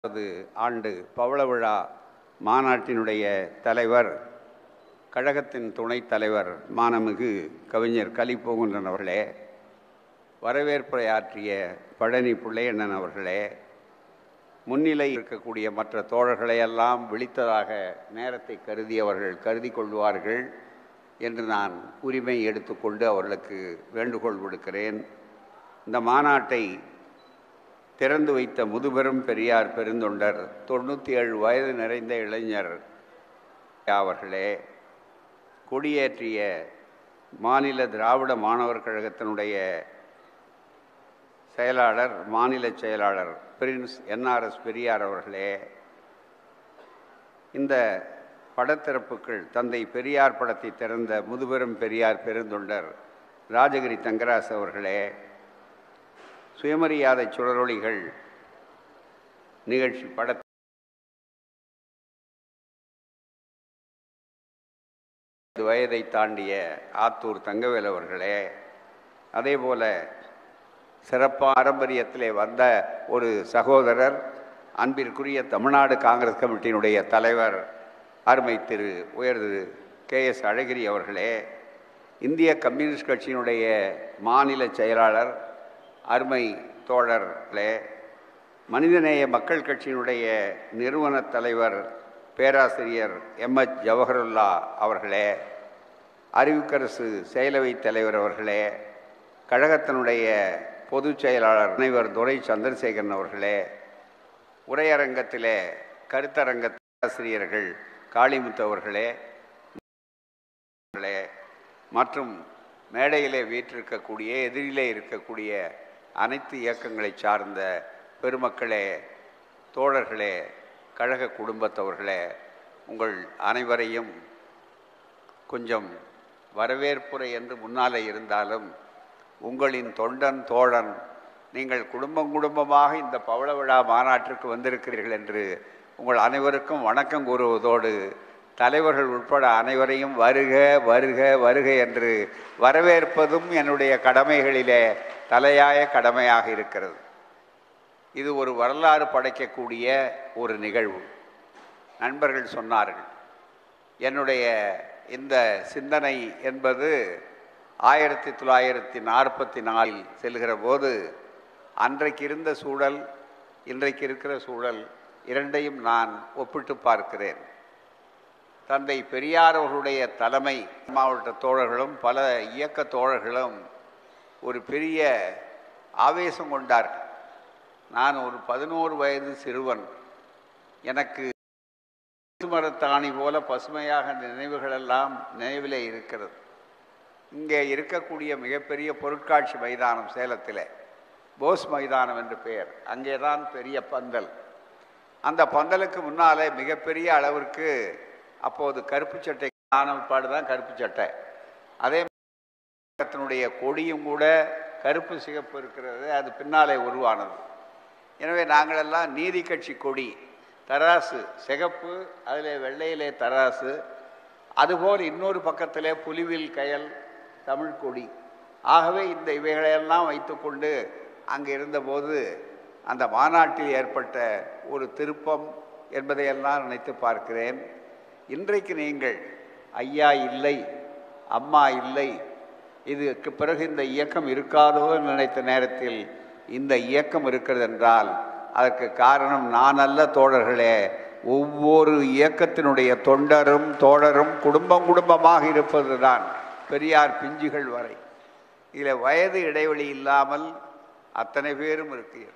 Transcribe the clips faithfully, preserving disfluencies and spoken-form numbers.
ஆண்டு பவள விழா மாநாட்டினுடைய தலைவர், கழகத்தின் துணைத் தலைவர் மானமிகு கவிஞர் கலிப்பூங்குன்றன் அவர்களே, வரவேற்புரை ஆற்றிய பழனி பிள்ளையண்ணன் அவர்களே, முன்னிலை இருக்கக்கூடிய மற்ற தோழர்களை எல்லாம் விழித்ததாக நேரத்தை கருதி அவர்கள் கருதி கொள்வார்கள் என்று நான் உரிமை எடுத்துக்கொண்டு அவர்களுக்கு வேண்டுகோள் விடுக்கிறேன். இந்த மாநாட்டை திறந்து வைத்த முதுபெரும் பெரியார் பெருந்தொண்டர் தொண்ணூற்றி ஏழு வயது நிறைந்த இளைஞர் அவர்களே, கொடியேற்றிய மாநில திராவிட மாணவர் கழகத்தினுடைய செயலாளர், மாநில செயலாளர் பிரின்ஸ் என்ஆர்எஸ் பெரியார் அவர்களே, இந்த படத்திறப்புகள் தந்தை பெரியார் படத்தை திறந்த முதுபெரும் பெரியார் பெருந்தொண்டர் ராஜகிரி தங்கராசு அவர்களே, சுயமரியாதை சுடரொளிகள் நிகழ்ச்சி பட வயதை தாண்டிய ஆத்தூர் தங்கவேல் அவர்களே, அதே போல சிறப்பு பாரம்பரியத்திலே வந்த ஒரு சகோதரர், அன்பிற்குரிய தமிழ்நாடு காங்கிரஸ் கமிட்டியினுடைய தலைவர் அருமை திரு உயர் திரு கே எஸ் அழகிரி அவர்களே, இந்திய கம்யூனிஸ்ட் கட்சியினுடைய மாநில செயலாளர் அருமை தோழர்களே, மனிதநேய மக்கள் கட்சியினுடைய நிறுவன தலைவர் பேராசிரியர் எம் எச் ஜவஹருல்லா அவர்களே, அறிவுக்கரசு செயலவை தலைவர் அவர்களே, கழகத்தினுடைய பொதுச் செயலாளர் முனைவர் துரை சந்திரசேகரன் அவர்களே, உரையரங்கத்திலே கருத்தரங்க ஆசிரியர்கள் காளிமுத்து அவர்களே மற்றும் மேடையிலே வீற்றிருக்கக்கூடிய எதிரிலே இருக்கக்கூடிய அனைத்து இயக்கங்களை சார்ந்த பெருமக்களே, தோழர்களே, கழக குடும்பத்தவர்களே, உங்கள் அனைவரையும் கொஞ்சம் வரவேற்புரை என்று முன்னாலே இருந்தாலும் உங்களின் தொண்டன் தோழன், நீங்கள் குடும்பம் குடும்பமாக இந்த பவள விழா மாநாட்டிற்கு வந்திருக்கிறீர்கள் என்று உங்கள் அனைவருக்கும் வணக்கம் கூறுவதோடு தலைவர்கள் உட்பட அனைவரையும் வருக வருக வருக என்று வரவேற்பதும் என்னுடைய கடமைகளிலே தலையாய கடமையாக இருக்கிறது. இது ஒரு வரலாறு படைக்கக்கூடிய ஒரு நிகழ்வு. நண்பர்கள் சொன்னார்கள், என்னுடைய இந்த சிந்தனை என்பது ஆயிரத்தி தொள்ளாயிரத்தி நாற்பத்தி நாலில் செல்கிற போது அன்றைக்கு இருந்த சூழல், இன்றைக்கு இருக்கிற சூழல் இரண்டையும் நான் ஒப்பிட்டு பார்க்கிறேன். தந்தை பெரியார் அவர்களுடைய தலைமை மாவட்ட தோழர்களும் பல இயக்க தோழர்களும் ஒரு பெரிய ஆவேசம் கொண்டார்கள். நான் ஒரு பதினோரு வயது சிறுவன், எனக்கு மரத்தாணி போல பசுமையாக நினைவுகளெல்லாம் நினைவிலே இருக்கிறது. இங்கே இருக்கக்கூடிய மிகப்பெரிய பொருட்காட்சி மைதானம் சேலத்தில் போஸ் மைதானம் என்று பெயர், அங்கே தான் பெரிய பந்தல். அந்த பந்தலுக்கு முன்னாலே மிகப்பெரிய அளவிற்கு அப்போது கருப்பு சட்டை ஆனப்பாடு தான் கருப்பு சட்டை, அதே அதனுடைய கொடியும் கூட கருப்பு சிகப்பு இருக்கிறது, அது பின்னாலே உருவானது. எனவே நாங்களெல்லாம் நீதி கட்சி கொடி, தராசு சிகப்பு, அதில் வெள்ளையிலே தராசு, அதுபோல் இன்னொரு பக்கத்திலே புலிவில் கயல் தமிழ் கொடி. ஆகவே இந்த இவைகளையெல்லாம் வைத்துக்கொண்டு அங்கே இருந்தபோது அந்த மாநாட்டில் ஏற்பட்ட ஒரு திருப்பம் என்பதையெல்லாம் நினைத்து பார்க்கிறேன். இன்றைக்கு நீங்கள் ஐயா இல்லை, அம்மா இல்லை, இதுக்கு பிறகு இந்த இயக்கம் இருக்காதோ நினைத்த நேரத்தில் இந்த இயக்கம் இருக்கிறது என்றால் அதற்கு காரணம் நான் அல்ல தோழர்களே, ஒவ்வொரு இயக்கத்தினுடைய தொண்டரும் தோழரும் குடும்பம் குடும்பமாக இருப்பது தான். பெரியார் பிஞ்சுகள் வரை இதில் வயது இடைவெளி இல்லாமல் அத்தனை பேரும் இருக்கிறார்.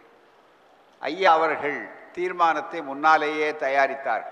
ஐயா அவர்கள் தீர்மானத்தை முன்னாலேயே தயாரித்தார்கள்,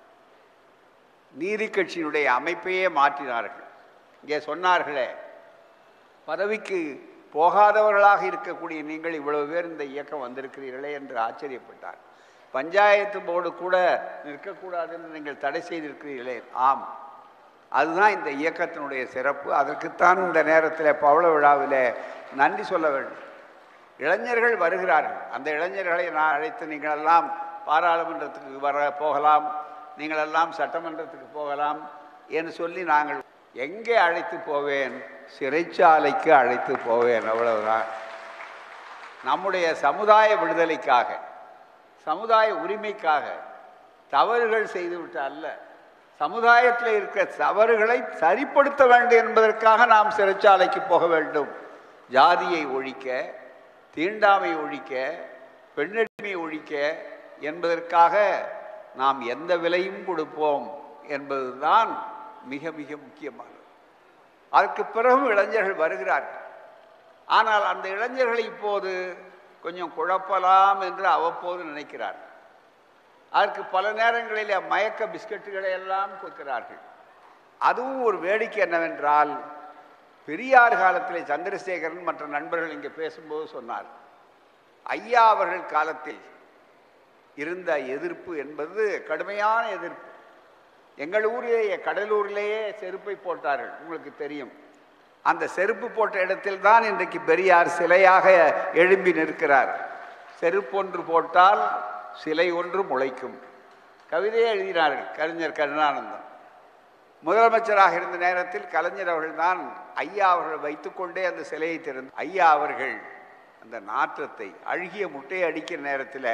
நீதி கட்சியினுடைய அமைப்பையே மாற்றினார்கள். இங்கே சொன்னார்களே, பதவிக்கு போகாதவர்களாக இருக்கக்கூடிய நீங்கள் இவ்வளவு பேர் இந்த இயக்கம் வந்திருக்கிறீர்களே என்று ஆச்சரியப்பட்டார். பஞ்சாயத்து போர்டு கூட நிற்கக்கூடாது என்று நீங்கள் தடை செய்திருக்கிறீர்களே. ஆம், அதுதான் இந்த இயக்கத்தினுடைய சிறப்பு. அதற்குத்தான் இந்த நேரத்தில் பவள விழாவில் நன்றி சொல்ல வேண்டும். இளைஞர்கள் வருகிறார்கள், அந்த இளைஞர்களை நான் அழைத்து நீங்களெல்லாம் பாராளுமன்றத்துக்கு வர போகலாம், நீங்களெல்லாம் சட்டமன்றத்துக்கு போகலாம் என்று சொல்லி நாங்கள் எங்கே அழைத்து போவேன்? சிறைச்சாலைக்கு அழைத்து போவேன், அவ்வளவுதான். நம்முடைய சமுதாய விடுதலைக்காக சமுதாய உரிமைக்காக தவறுகள் செய்துவிட்டு அல்ல, சமுதாயத்தில் இருக்கிற தவறுகளை சரிப்படுத்த வேண்டும் என்பதற்காக நாம் சிறைச்சாலைக்கு போக வேண்டும். ஜாதியை ஒழிக்க, தீண்டாமை ஒழிக்க, பெண்ணடிமை ஒழிக்க என்பதற்காக நாம் எந்த விலையும் கொடுப்போம் என்பதுதான் மிக மிக முக்கியமானது. அதற்கு பிறகு இளைஞர்கள் வருகிறார்கள். ஆனால் அந்த இளைஞர்களை இப்போது கொஞ்சம் குழப்பலாம் என்று அவ்வப்போது நினைக்கிறார்கள். அதற்கு பல நேரங்களில் மயக்க பிஸ்கட்டுகளை எல்லாம் கொடுக்கிறார்கள். அதுவும் ஒரு வேடிக்கை என்னவென்றால், பெரியார் காலத்தில் சந்திரசேகரன் மற்ற நண்பர்கள் இங்கே பேசும்போது சொன்னார், ஐயா அவர்கள் காலத்தில் இருந்த எதிர்ப்பு என்பது கடுமையான எதிர்ப்பு. எங்கள் ஊரிலேயே, கடலூரிலேயே செருப்பை போட்டார்கள், உங்களுக்கு தெரியும். அந்த செருப்பு போட்ட இடத்தில் தான் இன்றைக்கு பெரியார் சிலையாக எழும்பி நிற்கிறார். செருப்பொன்று போட்டால் சிலை ஒன்று முளைக்கும் கவிதையை எழுதினார்கள் கவிஞர் கருணானந்தம். முதலமைச்சராக இருந்த நேரத்தில் கலைஞர் அவர்கள் தான் ஐயா அவர்கள் வைத்துக்கொண்டே அந்த சிலையை திறந்து, ஐயா அவர்கள் அந்த நாற்றத்தை, அழுகிய முட்டையை அடிக்கிற நேரத்தில்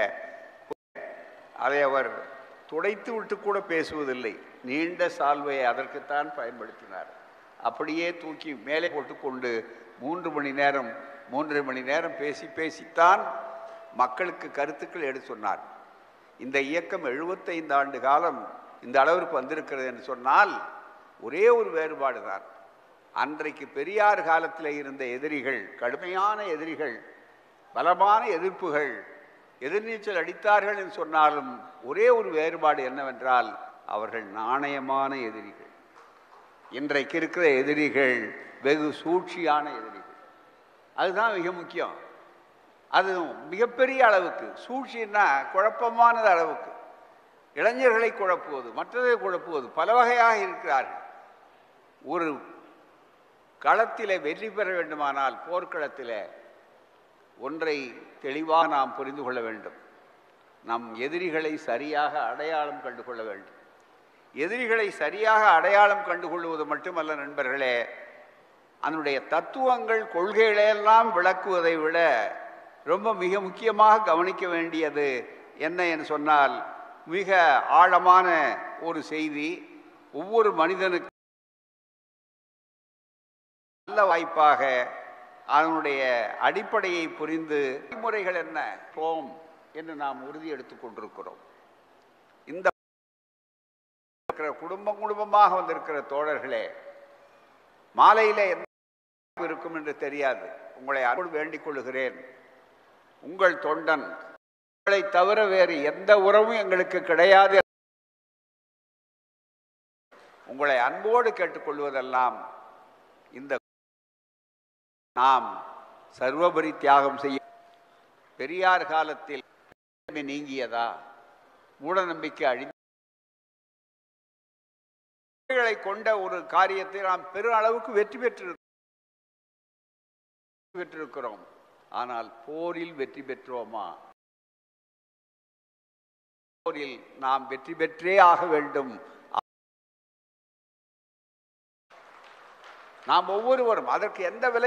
அதை அவர் துடைத்து விட்டு கூட பேசுவதில்லை, நீண்ட சால்வையை அதற்குத்தான் பயன்படுத்தினார். அப்படியே தூக்கி மேலே போட்டுக்கொண்டு மூன்று மணி நேரம் மூன்றரை மணி நேரம் பேசி பேசித்தான் மக்களுக்கு கருத்துக்கள் எடுத்து சொன்னார். இந்த இயக்கம் எழுபத்தைந்து ஆண்டு காலம் இந்த அளவிற்கு வந்திருக்கிறது என்று சொன்னால் ஒரே ஒரு வேறுபாடு தான். அன்றைக்கு பெரியார் காலத்தில் இருந்த எதிரிகள், கடுமையான எதிரிகள், பலமான எதிர்ப்புகள், எதிர்நீச்சல் அடித்தார்கள் என்று சொன்னாலும் ஒரே ஒரு வேறுபாடு என்னவென்றால் அவர்கள் நாணயமான எதிரிகள். இன்றைக்கு இருக்கிற எதிரிகள் வெகு சூழ்ச்சியான எதிரிகள். அதுதான் மிக முக்கியம். அதுவும் மிகப்பெரிய அளவுக்கு சூழ்ச்சின்னா குழப்பமானது அளவுக்கு இளைஞர்களை குழப்புவது, மற்றதை குழப்புவது, பல வகையாக இருக்கிறார்கள். ஒரு களத்தில் வெற்றி பெற வேண்டுமானால் போர்க்களத்தில் ஒன்றை தெளிவாக நாம் புரிந்து கொள்ள வேண்டும். நம் எதிரிகளை சரியாக அடையாளம் கண்டு கொள்ள வேண்டும். எதிரிகளை சரியாக அடையாளம் கண்டுகொள்வது மட்டுமல்ல நண்பர்களே, அதனுடைய தத்துவங்கள், கொள்கைகளையெல்லாம் விளக்குவதை விட ரொம்ப மிக முக்கியமாக கவனிக்க வேண்டியது என்ன என்று சொன்னால், மிக ஆழமான ஒரு செய்தி. ஒவ்வொரு மனிதனுக்கு நல்ல வாய்ப்பாக அதனுடைய அடிப்படையை புரிந்து முறைகள் என்ன போம் என்று நாம் உறுதி எடுத்துக் கொண்டிருக்கிறோம். இந்த குடும்பம் குடும்பமாக வந்திருக்கிற தோழர்களே, மாலையிலே என்ன இருக்கும் என்று தெரியாது. உங்களை அருள் வேண்டிக் கொள்கிறேன். உங்கள் தொண்டன், உங்களை தவிர வேறு எந்த உறவும் எங்களுக்கு கிடையாது. உங்களை அன்போடு கேட்டுக்கொள்வதெல்லாம் இந்த நாம் சர்வபரி தியாகம் செய்ய. பெரியார் காலத்தில் நீங்கியதா? மூட நம்பிக்கை அழி கொண்ட ஒரு காரியத்தை நாம் பெரும் அளவுக்கு வெற்றி பெற்று பெற்றிருக்கிறோம். ஆனால் போரில் வெற்றி பெற்றோமா? போரில் நாம் வெற்றி பெற்றே ஆக வேண்டும். நாம் ஒவ்வொருவரும் அதற்கு எந்த விலை.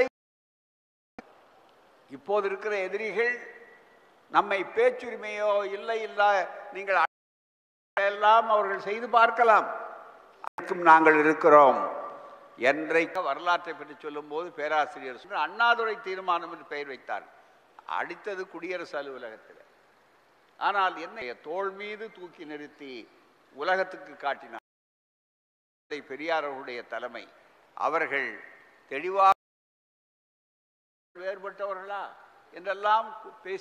இப்போது இருக்கிற எதிரிகள் நம்மை பேச்சுரிமையோ இல்லை இல்ல நீங்கள் எல்லாம் அவர்கள் செய்து பார்க்கலாம். நாங்கள் இருக்கிறோம். என்றைக்கு வரலாற்றை பற்றி சொல்லும் போது பேராசிரியர் சொன்ன அண்ணாதுரை தீர்மானம் என்று பெயர் வைத்தார். அடித்தது குடியரசு அலுவலகத்தில். ஆனால் என்ன, தோள் மீது தூக்கி நிறுத்தி உலகத்துக்கு காட்டினார் பெரியார் அவர்களுடைய தலைமை. அவர்கள் தெளிவாக வேறுபட்டவர்களா என்றெல்லாம் பேசி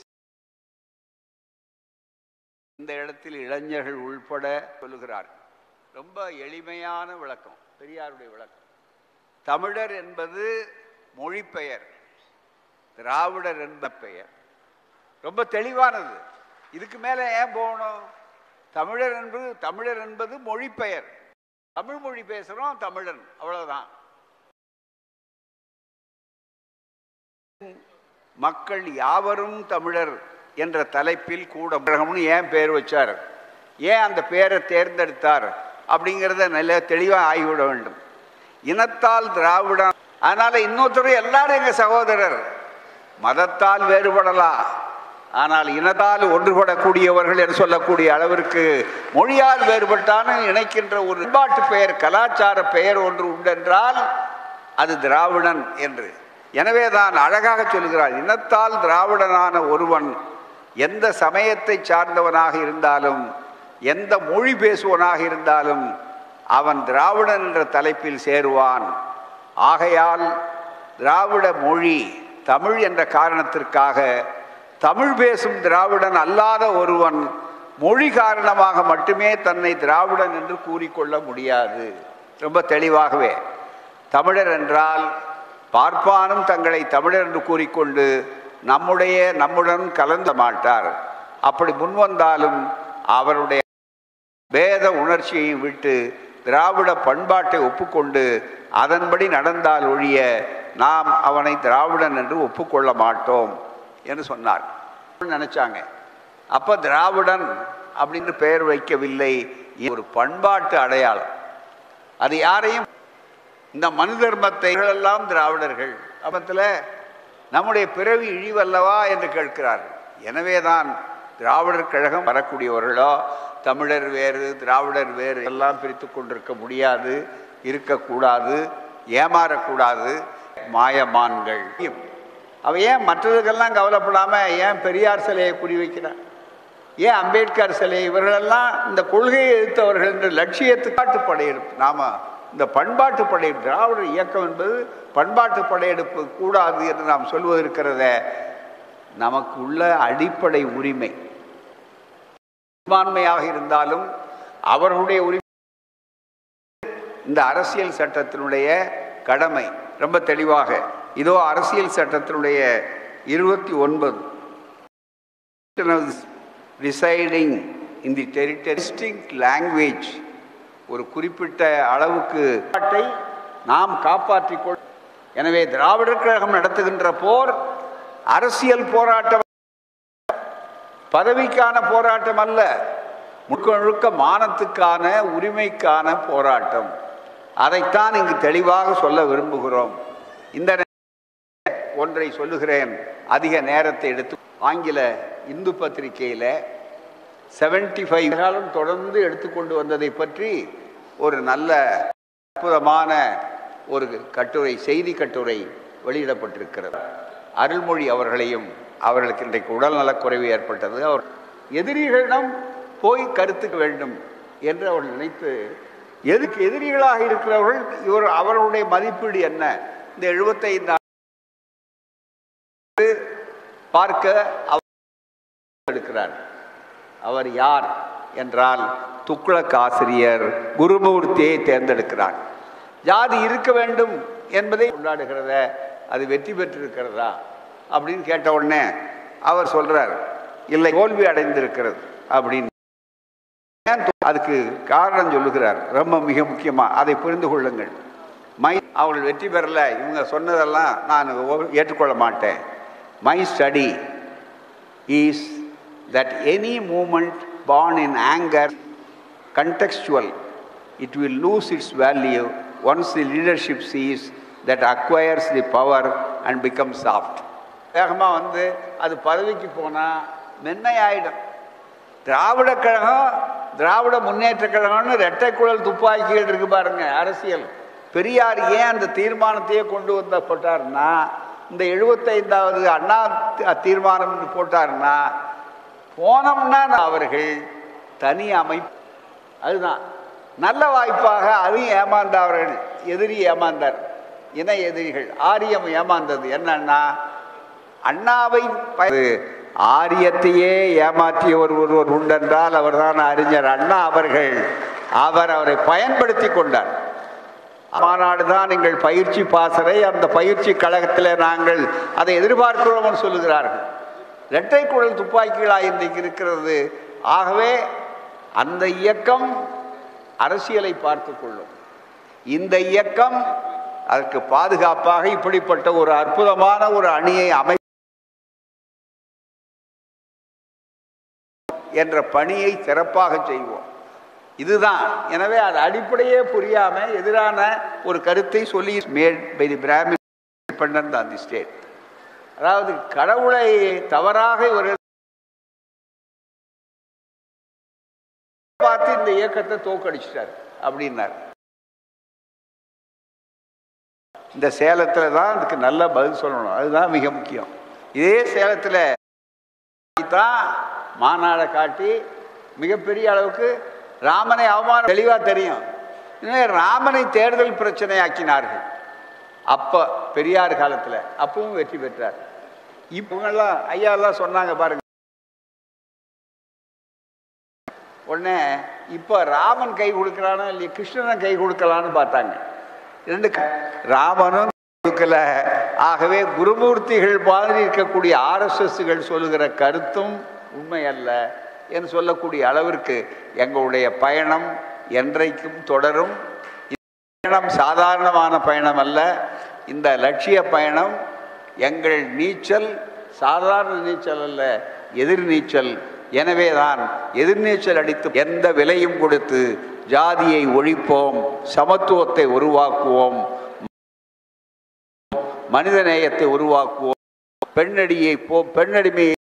இந்த இடத்தில் இளைஞர்கள் உள்பட சொல்லுகிறார்கள். ரொம்ப எளிமையான விளக்கம் பெரியாருடைய விளக்கம். தமிழர் என்பது மொழி பெயர், திராவிடர் என்ப பெயர். ரொம்ப தெளிவானது. இதுக்கு மேல ஏன் போகணும்? தமிழர் என்பது தமிழர் என்பது மொழி பெயர். தமிழ் மொழி பேசுறோம், தமிழன், அவ்வளவுதான். மக்கள் யாவரும் தமிழர் என்ற தலைப்பில் கூட ஏன் பெயர் வச்சார், ஏன் அந்த பெயரை தேர்ந்தெடுத்தார் அப்படிங்கிறத நல்ல தெளிவாக ஆகிவிட வேண்டும். இனத்தால் திராவிடம், அதனால இன்னொருத்தர் எல்லாரும் எங்க சகோதரர். மதத்தால் வேறுபடலாம், ஆனால் இனத்தால் ஒன்றுபடக்கூடியவர்கள் என்று சொல்லக்கூடிய அளவிற்கு மொழியால் வேறுபட்டான இணைக்கின்ற ஒரு பண்பாட்டு பெயர், கலாச்சார பெயர் ஒன்று உண்டென்றால் அது திராவிடன் என்று. எனவே தான் அழகாக சொல்கிறார், இனத்தால் திராவிடனான ஒருவன் எந்த சமயத்தை சார்ந்தவனாக இருந்தாலும் எந்த மொழி பேசுவனாக இருந்தாலும் அவன் திராவிடன் என்ற தலைப்பில் சேருவான். ஆகையால் திராவிட மொழி தமிழ் என்ற காரணத்திற்காக தமிழ் பேசும் திராவிடன் அல்லாத ஒருவன் மொழி காரணமாக மட்டுமே தன்னை திராவிடன் என்று கூறிக்கொள்ள முடியாது. ரொம்ப தெளிவாகவே தமிழர் என்றால் பார்ப்பானும் தங்களை தமிழர் என்று கூறிக்கொண்டு நம்முடைய நம்முடன் கலந்த மாட்டார். அப்படி முன்வந்தாலும் அவருடைய வேத உணர்ச்சியை விட்டு திராவிட பண்பாட்டை ஒப்புக்கொண்டு அதன்படி நடந்தால் ஒழிய நாம் அவனை திராவிடன் என்று ஒப்புக்கொள்ள மாட்டோம் என்று சொன்னார். நினைச்சாங்க அப்ப திராவிடன் அப்படின்னு பெயர் வைக்கவில்லை, ஒரு பண்பாட்டு அடையாளம். அது யாரையும் இந்த மனு தர்மத்தை எல்லாம் திராவிடர்கள் அப்பத்துல நம்முடைய பிறவி இழிவல்லவா என்று கேட்கிறார்கள். எனவேதான் திராவிடர் கழகம் வரக்கூடியவர்களோ தமிழர் வேறு திராவிடர் வேறு எல்லாம் பிரித்து கொண்டிருக்க முடியாது, இருக்கக்கூடாது, ஏமாறக்கூடாது. மாயமான்கள் அவ ஏன் மற்றதுக்கெல்லாம் கவலைப்படாம ஏன் பெரியார் சிலையை குறி வைக்கிறார், ஏன் அம்பேத்கர் சிலை, இவர்களெல்லாம் இந்த கொள்கையை எதிர்த்தவர்கள் என்ற லட்சியத்துக்காட்டு படையெடுப்பு. நாம இந்த பண்பாட்டு படையெடுப்பு திராவிடர் இயக்கம் என்பது பண்பாட்டு படையெடுப்பு கூடாது என்று நாம் சொல்வது இருக்கிறத நமக்கு உள்ள அடிப்படை உரிமை. பெரும்பான்மையாக இருந்தாலும் அவர்களுடைய உரிமை இந்த அரசியல் சட்டத்தினுடைய கடமை ரொம்ப தெளிவாக. இதோ அரசியல் சட்டத்தினுடைய இருபத்தி ஒன்பது residing in the territory distinct language, ஒரு குறிப்பிட்ட அளவுக்கு நாம் காப்பாற்றிக் கொள். எனவே திராவிடர் கழகம் நடத்துகின்ற போர் அரசியல் போராட்டம், பதவிக்கான போராட்டம் அல்ல, முழுக்க முழுக்க மானத்துக்கான உரிமைக்கான போராட்டம். அதைத்தான் இங்கு தெளிவாக சொல்ல விரும்புகிறோம். இந்த ஒன்றை சொல்லுகிறேன், அதிக நேரத்தை எடுத்து. ஆங்கில இந்து பத்திரிகையில் செவன்டி ஃபைவ் காலம் தொடர்ந்து எடுத்துக்கொண்டு வந்ததை பற்றி ஒரு நல்ல அற்புதமான ஒரு கட்டுரை, செய்தி கட்டுரை வெளியிடப்பட்டிருக்கிறது. அருள்மொழி அவர்களையும், அவர்களுக்கு இன்றைக்கு உடல் நலக்குறைவு ஏற்பட்டது, அவர் எதிரிகளிடம் போய் கருத்துக்க வேண்டும் என்று அவர் நினைத்து, எதுக்கு எதிரிகளாக இருக்கிறவர்கள் இவர் அவர்களுடைய மதிப்பீடு என்ன, இந்த எழுபத்தைந்து பார்க்க எடுக்கிறார். அவர் யார் என்றால் துக்ளக் ஆசிரியர் குருமூர்த்தியை தேர்ந்தெடுக்கிறார். ஜாதி இருக்க வேண்டும் என்பதை கொண்டாடுகிறத அது வெற்றி பெற்றிருக்கிறதா அப்படின்னு கேட்ட உடனே அவர் சொல்றார், இல்லை, தோல்வி அடைந்திருக்கிறது அப்படின்னு. அதுக்கு காரணம் சொல்லுகிறார், ரொம்ப மிக முக்கியமா அதை புரிந்து கொள்ளுங்கள். மை அவர்கள் வெற்றி பெறல, இவங்க சொன்னதெல்லாம் நான் ஏற்றுக்கொள்ள மாட்டேன். My study is that any movement born in anger, contextual, it will lose its value once the leadership sees that acquires the power and becomes soft. வேகமா வந்து அது பதவிக்கு போனா மென்மை ஆயிடும். திராவிட கழகம், திராவிட முன்னேற்ற கழகம்னு இரட்டை குழல் துப்பாக்கிகள் இருக்கு பாருங்க அரசியல். பெரியார் ஏன் அந்த தீர்மானத்தையே கொண்டு வந்த போட்டார்னா, இந்த எழுபத்தைந்தாவது அண்ணா தீர்மானம் என்று போட்டார்னா போனோம்னா அவர்கள் தனி அமைப்பு, அதுதான் நல்ல வாய்ப்பாக அதையும் ஏமாந்தார்கள். எதிரி ஏமாந்தார், இணை எதிரிகள் ஆரியம் ஏமாந்தது. என்னன்னா அண்ணாவை ஆரியத்தையே ஏமாற்றியவர் ஒருவர் உண்டென்றால் அவர்தான் அறிஞர் அண்ணா அவர்கள். அவர் அவரை பயன்படுத்தி கொண்டார். மாநாடு தான் எங்கள் பயிற்சி பாசறை, அந்த பயிற்சி கழகத்தில் நாங்கள் அதை எதிர்பார்க்கிறோம் சொல்லுகிறார்கள். இரட்டை குழல் துப்பாக்கிகளாக இன்றைக்கு இருக்கிறது. ஆகவே அந்த இயக்கம் அரசியலை பார்த்து கொள்ளும். இந்த இயக்கம் அதற்கு பாதுகாப்பாக இப்படிப்பட்ட ஒரு அற்புதமான ஒரு அணியை அமை என்ற பணியை சிறப்பாக செய்வோம். இதுதான். எனவே அது அடிப்படையே புரியாம எதிரான ஒரு கருத்தை சொல்லி made by the Brahmin dependent on the state, அதாவது கடவுளை தவறாக இவர்கள் பார்த்து இந்த இயக்கத்தை தோக்கடிச்சிட்டார் அப்படின்னார். இந்த சேலத்தில் தான் அதுக்கு நல்ல பதில் சொல்லணும், அதுதான் மிக முக்கியம். இதே சேலத்தில் தான் மாநாடை காட்டி மிகப்பெரிய அளவுக்கு ராமனை அவமானம் தெளிவாக தெரியும். ராமனை தேர்தல் பிரச்சனை ஆக்கினார்கள் அப்ப பெரியார் காலத்தில், அப்பவும் வெற்றி பெற்றார். இப்பெல்லாம் ஐயாலாம் சொன்னாங்க பாருங்க. உடனே இப்ப ராமன் கை கொடுக்கறானோ இல்லையா, கிருஷ்ணன் கை கொடுக்கலான்னு பார்த்தாங்க. ரெண்டு ராமனும் கொடுக்கல. ஆகவே குருமூர்த்திகள் மாதிரி இருக்கக்கூடிய ஆர்எஸ்எஸ்கள் சொல்லுகிற கருத்தும் உண்மை அல்ல என்று சொல்லக்கூடிய அளவிற்கு எங்களுடைய பயணம் என்றைக்கும் தொடரும். பயணம் சாதாரணமான பயணம் அல்ல. இந்த லட்சிய பயணம் எங்கள் நீச்சல் சாதாரண நீச்சல் அல்ல, எதிர்நீச்சல். எனவேதான் எதிர்நீச்சல் அடித்து எந்த விலையும் கொடுத்து ஜாதியை ஒழிப்போம், சமத்துவத்தை உருவாக்குவோம், மனிதநேயத்தை உருவாக்குவோம், பெண்ணடியை போ பெண்ணடிமையை